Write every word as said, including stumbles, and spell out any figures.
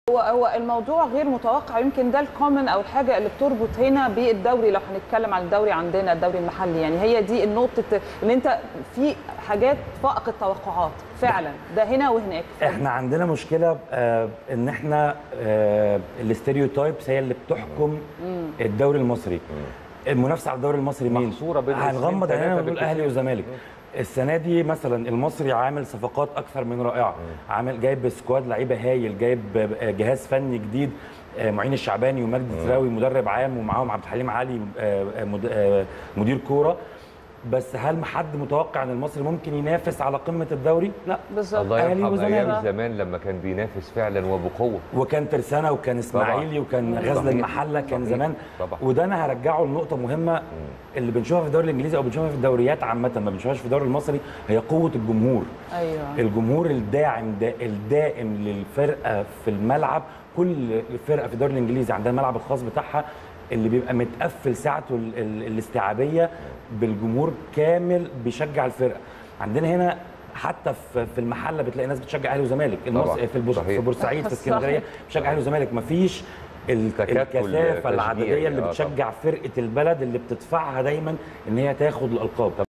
هو هو الموضوع غير متوقع، يمكن ده الكومن او الحاجه اللي بتربط هنا بالدوري. لو هنتكلم عن الدوري عندنا الدوري المحلي، يعني هي دي النقطه اللي انت في حاجات فائق التوقعات فعلا، ده هنا وهناك. احنا عندنا مشكله آه ان احنا آه الاستيريوتايبس هي اللي بتحكم الدوري المصري. المنافسه على الدوري المصري مين؟ محصوره بين هنغمض عينينا ونقول اهلي وزمالك. السنه دي مثلا المصري عامل صفقات اكثر من رائعه، عامل جايب سكواد لعيبه هايل، جايب جهاز فني جديد، معين الشعباني ومجدي تراوي مدرب عام، ومعاهم عبد الحليم علي مدير كوره. بس هل حد متوقع ان المصري ممكن ينافس على قمه الدوري؟ لا بالظبط. الله يرحم ايام زمان لما كان بينافس فعلا وبقوه، وكان ترسانه وكان اسماعيلي وكان غزل المحله كان زمان. طبعا. وده انا هرجعه لنقطه مهمه اللي بنشوفها في الدوري الانجليزي او بنشوفها في الدوريات عامه، ما بنشوفهاش في الدوري المصري، هي قوه الجمهور. ايوه، الجمهور الداعم دا الدائم للفرقه في الملعب. كل فرقه في الدوري الانجليزي عندها الملعب الخاص بتاعها اللي بيبقى متقفل ساعته الاستيعابيه بالجمهور كامل بيشجع الفرقه. عندنا هنا حتى في المحله بتلاقي ناس بتشجع اهلي وزمالك، في في بورسعيد في اسكندريه بتشجع اهلي وزمالك. مفيش الكثافه العدديه اللي بتشجع فرقه البلد اللي بتدفعها دايما ان هي تاخد الالقاب.